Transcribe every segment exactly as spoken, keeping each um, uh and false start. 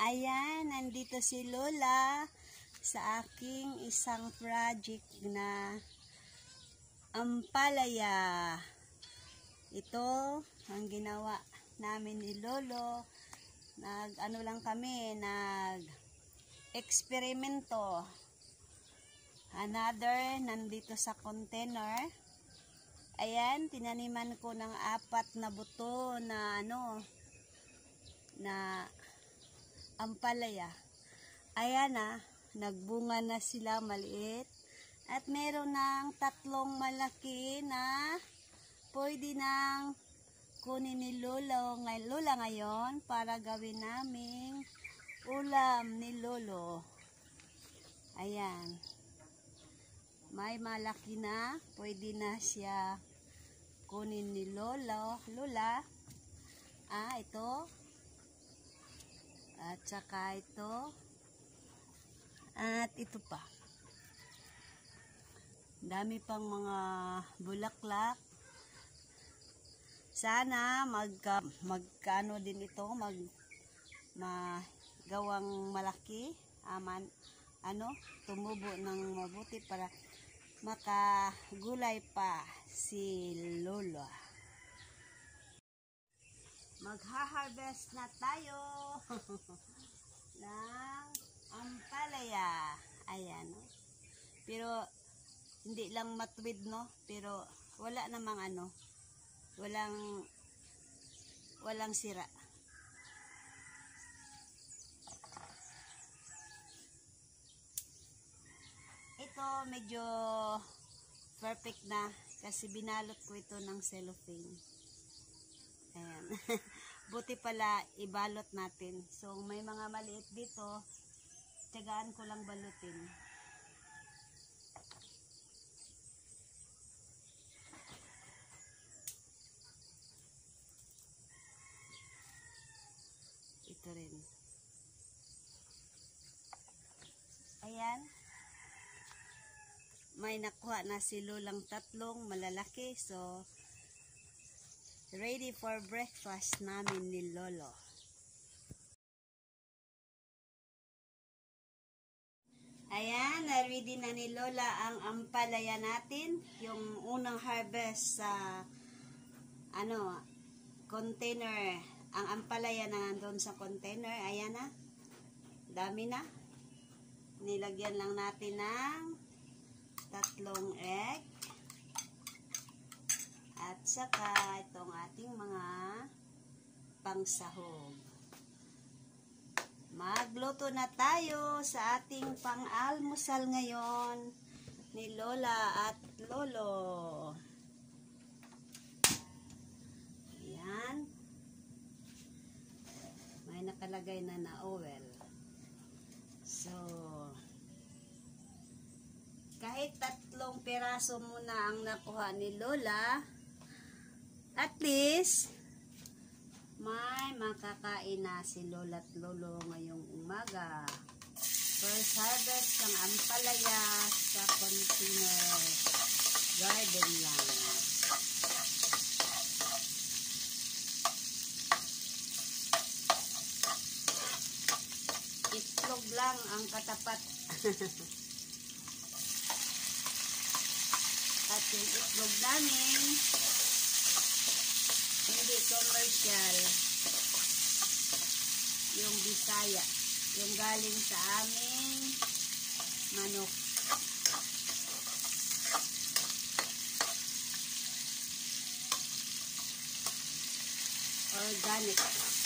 Ayan, nandito si Lola sa aking isang project na ampalaya. Ito ang ginawa namin ni Lolo. Nag ano lang kami, nag eksperimento. Another, nandito sa container. Ayan, tinaniman ko ng apat na buto na ano, na ampalaya. Ayan na, nagbunga na sila maliit. At meron ng tatlong malaki na pwede nang kunin ni Lolo, ngay Lola ngayon para gawin naming ulam ni Lolo. Ayan. May malaki na, pwede na siya kunin ni Lolo, Lola. Ah, ito. At saka ito. At ito pa. Dami pang mga bulaklak. Sana magka, magkano din ito, mag magawang malaki, aman, ano, tumubo ng mabuti para makagulay pa si Lola. Magha-harvest na tayo ng ampalaya. Ayan, no? Pero hindi lang matuwid, no? Pero wala namang ano, walang walang sira. Ito medyo perfect na kasi binalot ko ito ng cellophane. Ayan. Buti pala ibalot natin. So may mga maliit dito, tiyagaan ko lang balutin. Ito rin. Ayan. May nakuha na si Lolang tatlong malalaki. So ready for breakfast namin ni Lolo. Ayan, na-ready na ni Lola ang ampalaya natin. Yung unang harvest sa ano, container. Ang ampalaya na nandun sa container. Ayan na. Dami na. Nilagyan lang natin ng tatlong egg. At saka itong ating mga pangsahog. Magluto na tayo sa ating pang-almusal ngayon ni Lola at Lolo. Ayan. May nakalagay na na oil. So, kahit tatlong piraso muna ang nakuha ni Lola, at least, may makakain na si Lola at Lolo ngayong umaga. First harvest ng ampalaya sa container garden lang. Itlog lang ang katapat. At yung itlog namin, hindi commercial, yung Bisaya, yung galing sa aming manok. Organic.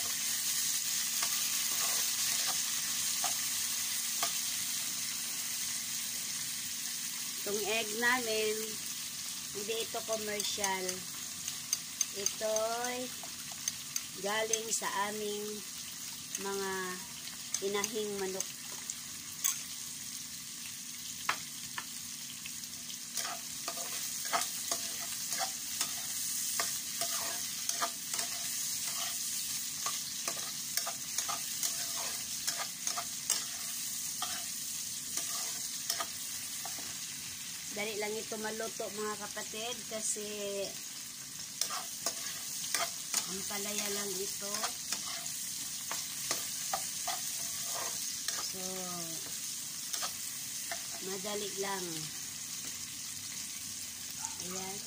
Itong egg namin, hindi ito commercial. Ito'y galing sa aming mga inahing manok. Dali lang ito maluto mga kapatid kasi ampalaya lang ito. So, madali lang. Ayan.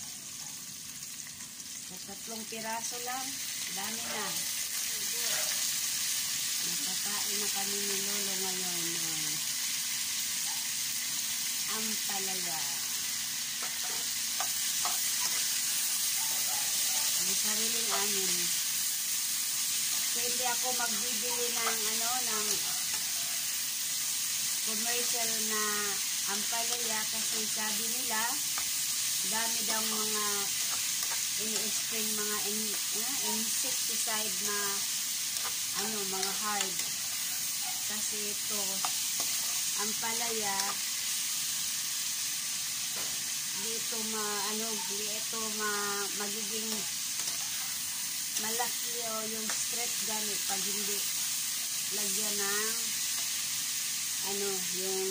Sa tatlong piraso lang, dami na. Nakakain na kami ni Lolo ngayon ng ampalaya. May sariling anin. So, hindi ako magbibili ng ano, ng commercial na ampalaya kasi sabi nila dami daw mga ini-spray mga in, uh, insecticide na ano, mga hard. Kasi ito ampalaya dito ma ano, dito ma magiging malaki o yung straight ganit pag hindi lagyan ng ano, yung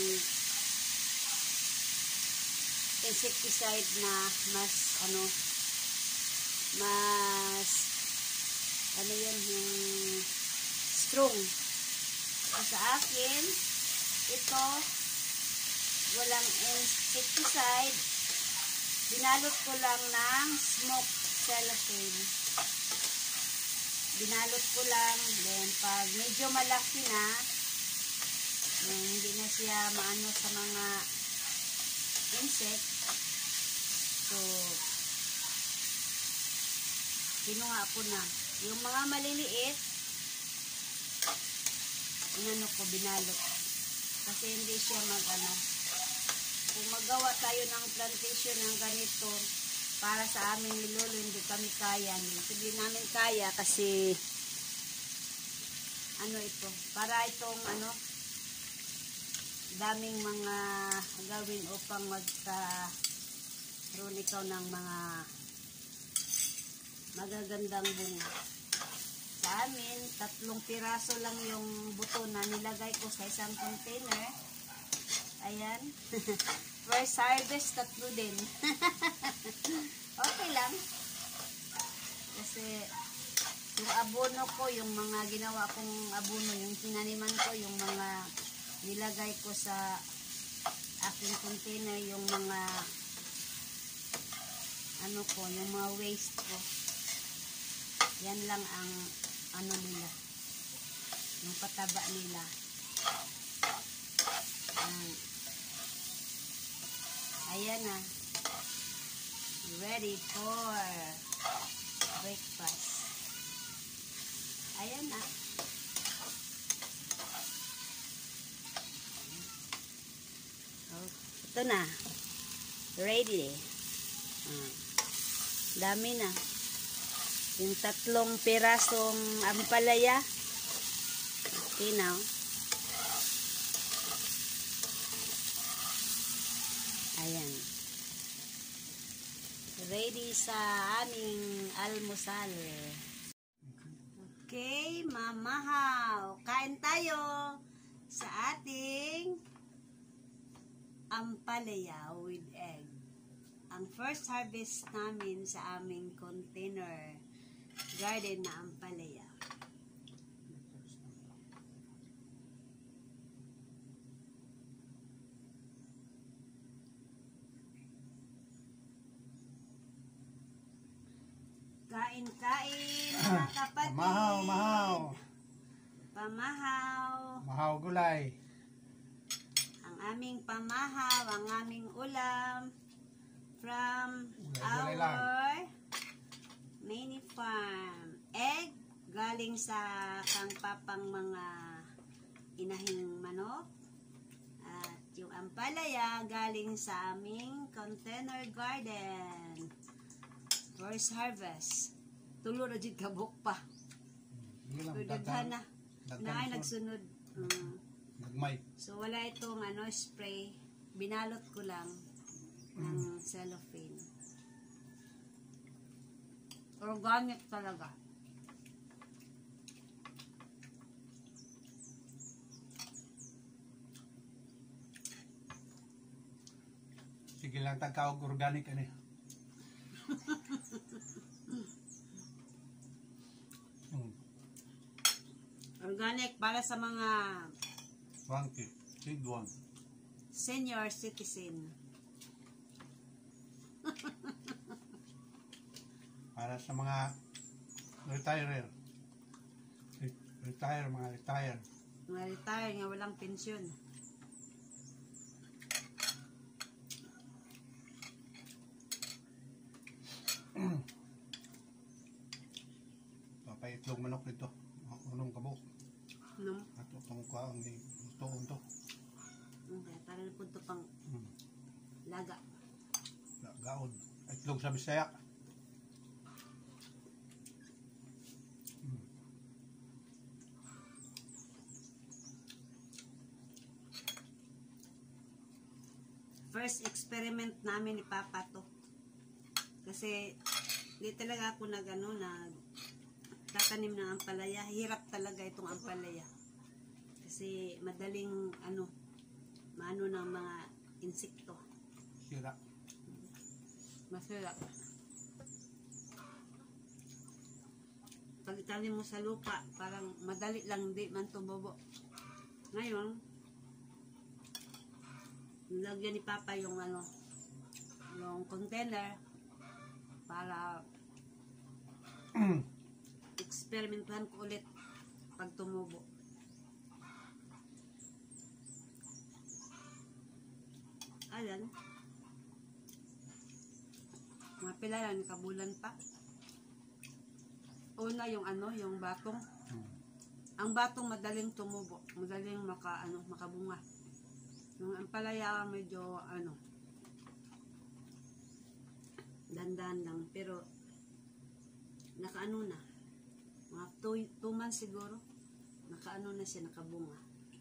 insecticide na mas ano, mas ano yan, yung strong. So, sa akin ito walang insecticide, binalot ko lang ng smoke cellophane. Binalot ko lang, then pag medyo malaki na, yung hindi na siya maano sa mga insect, so kinuha ko na. Yung mga maliliit, inano ko, binalot. Kasi hindi siya mag ano. Kung magawa tayo ng plantation ng ganito, para sa amin ni Lolo, hindi kami kaya. Hindi namin kaya kasi ano ito, para itong ano, daming mga gawin upang magkaroon ikaw ng mga magagandang bunga. Sa amin, tatlong piraso lang yung buto na nilagay ko sa isang container. Ayan. First harvest, tatlo din. Okay lang. Kasi yung abono ko, yung mga ginawa kong abono, yung tinaniman ko, yung mga nilagay ko sa aking container, yung mga ano ko, yung mga waste ko. Yan lang ang ano nila, yung pataba nila. Um, ayan na, ready for breakfast. Ayan na. Oh, ito na, ready. Uh, dami na. Yung tatlong pirasong ampalaya. Okay now. Ayan. Ready sa aming almusal. Okay, mamahaw. Kain tayo sa ating ampalaya with egg. Ang first harvest namin sa aming container garden na ampalaya. Kain-kain, mga kapatid. Mahaw, mahaw. Pamahaw. Mahaw gulay. Ang aming pamahaw, ang aming ulam from Gulay, gulay our mini farm. Egg galing sa kangpapang mga inahing manok. At yung ampalaya galing sa aming container garden. First harvest. Tulo na dyan kabuk pa. Daghan na. Na ay nagsunod. Um, Nagmay. so wala itong ano, spray. Binalot ko lang ng cellophane. Organic talaga. Sige lang tagkawag organic ano. Organic para sa mga Twenty. Big one. Senior citizen. Para sa mga retirer. Re- Retire, mga retired. Mga retire nga walang pensyon. Papaitlog manok dito. Unong kabuk. No? At itong kwa ang tuon to. Okay, para na po ito pang Hmm. laga. Ga- Gaon. Itlog sa Bisaya. Hmm. First experiment namin ni Papa to. Kasi di talaga ako nag ano, nag tatanim ng ampalaya. Hirap talaga itong ampalaya. Kasi madaling ano, maano ng mga insekto. Sira. Masarap. Pag itanim mo sa lupa, parang madali lang, di man tumubo. Ngayon, nilagyan ni Papa yung ano, yung container para experimentuhan ko ulit pag tumubo. Ayan. Mga pila lang, kabulan pa. Una yung ano, yung batong. Hmm. Ang batong madaling tumubo, madaling maka ano, makabunga. Yung ampalaya medyo ano, dandan lang, pero nakaano na. Mga two, two months siguro, nakaano na siya, nakabunga.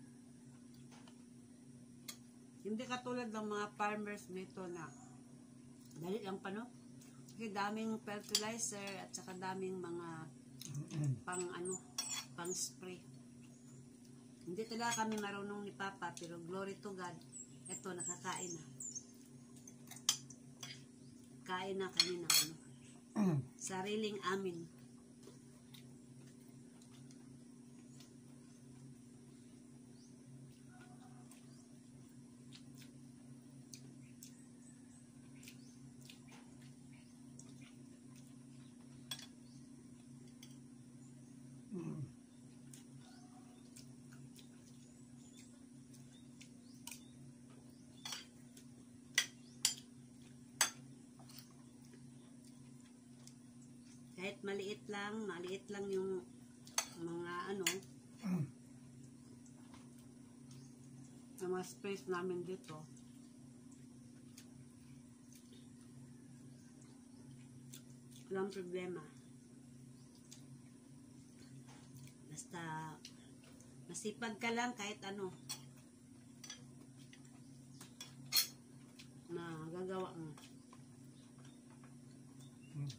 Hindi katulad ng mga farmers dito na dali lang pa, no? Kasi daming fertilizer at saka daming mga pang ano, pang spray. Hindi talaga kami marunong ni Papa, pero glory to God, eto nakakain na. Kain na kami ng ano, sariling amin. Hmm. Kahit maliit lang, maliit lang yung mga ano, yung mga space namin dito. Walang problema. Basta masipag ka lang kahit ano, magagawa mo. Hmm.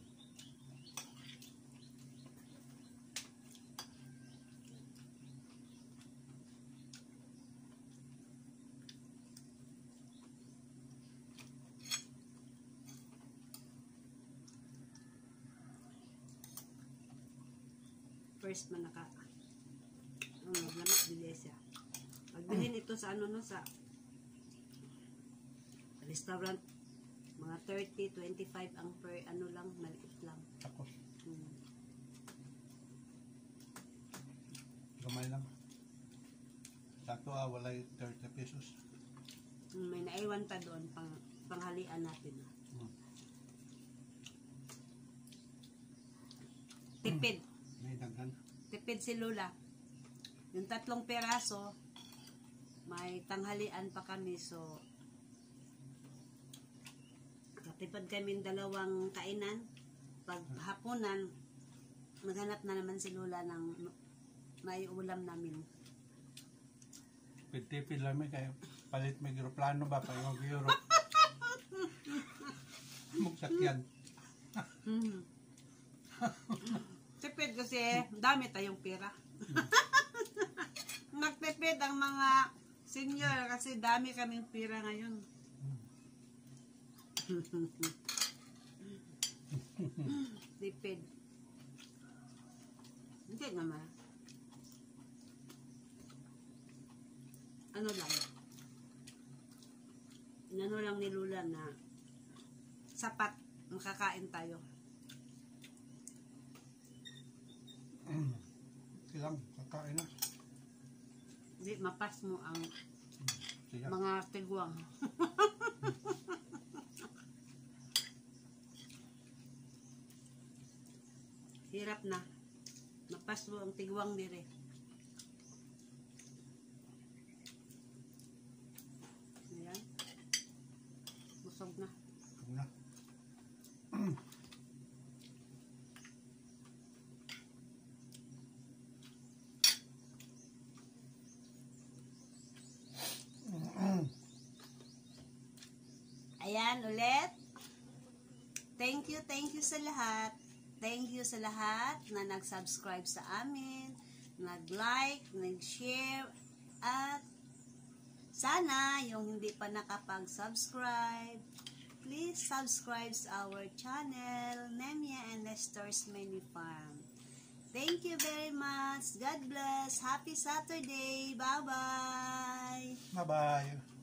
First man naka ano, maglamat bili siya. Pagbilhin ito sa ano no, sa restaurant, mga thirty, twenty-five ang per ano lang, maliit lang. Tapos, Hmm. gamay lang. Sa ito ah, walay thirty pesos. May naiwan pa doon pang panghalian natin. Hmm. Tipid. May daghan. Tipid si Lola. Yung tatlong peraso, may tanghalian pa kami, so katipad kami dalawang kainan. Pag hapunan, maghanap na naman si Lola ng may ulam namin. Tipid lang may kayo. Palit may aeroplano ba? Payo mag-Europe. Magsakyan. Hmm. Tipid kasi dami tayong pera. Nagtipid ang mga senior kasi dami kaming pera ngayon. Tipid. Hindi naman. ano lang, inano lang ni Lola na sapat, makakain tayo. Silang kakain na. Hindi, mapas mo ang Siya. mga tigwang. Hirap na. Mapas mo ang tigwang dire. Ayan. Busog na. Huwag na. Ayan, ulit. Thank you, thank you sa lahat. Thank you sa lahat na nag-subscribe sa amin, nag-like, nag-share, at sana yung hindi pa nakapag-subscribe, please subscribe sa our channel, Nemia and Nestor's Mini Farm. Thank you very much. God bless. Happy Saturday. Bye-bye. Bye-bye.